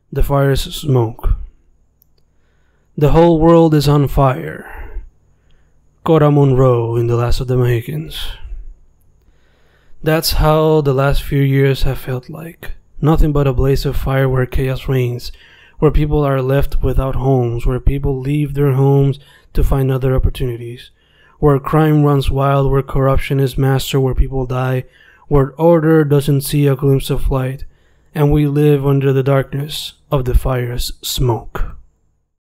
The fire's smoke. The whole world is on fire. Cora Monroe in The Last of the Mohicans. That's how the last few years have felt like. Nothing but a blaze of fire where chaos reigns, where people are left without homes, where people leave their homes to find other opportunities, where crime runs wild, where corruption is master, where people die, where order doesn't see a glimpse of light, and we live under the darkness of the fire's smoke.